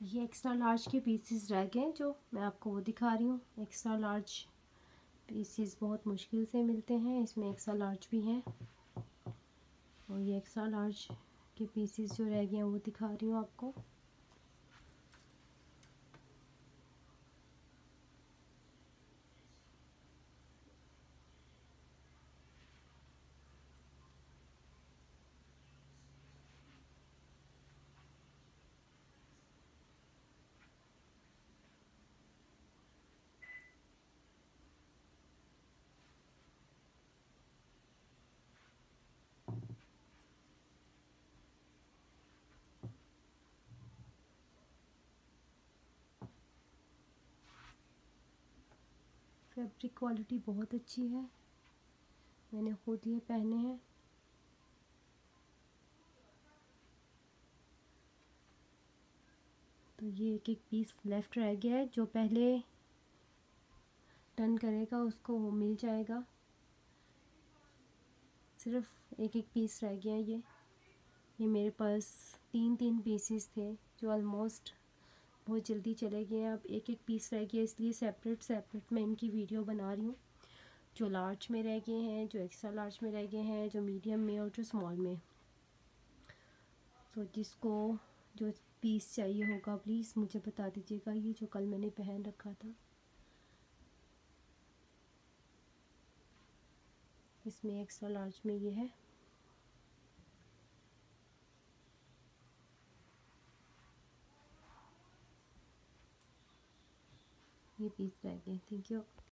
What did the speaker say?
ये extra large के pieces रह गए जो मैं आपको वो दिखा रही हूँ। एक्स्ट्रा लार्ज पीसेस बहुत मुश्किल से मिलते हैं, इसमें एक्स्ट्रा लार्ज भी हैं और ये एक्स्ट्रा लार्ज के पीसेस जो रह गए हैं वो दिखा रही हूँ आपको। फैब्रिक क्वालिटी बहुत अच्छी है, मैंने खुद ये पहने हैं। तो ये एक पीस लेफ़्ट रह गया है, जो पहले टर्न करेगा उसको वो मिल जाएगा। सिर्फ एक पीस रह गया है। ये मेरे पास तीन पीसेस थे जो ऑलमोस्ट बहुत जल्दी चले गए हैं। अब एक पीस रह गया, इसलिए सेपरेट मैं इनकी वीडियो बना रही हूँ। जो लार्ज में रह गए हैं, जो एक्स्ट्रा लार्ज में रह गए हैं, जो मीडियम में और जो स्मॉल में। तो जिसको जो पीस चाहिए होगा प्लीज़ मुझे बता दीजिएगा। ये जो कल मैंने पहन रखा था, इसमें एक्स्ट्रा लार्ज में ये है। ये पीस रह गए। Thank you.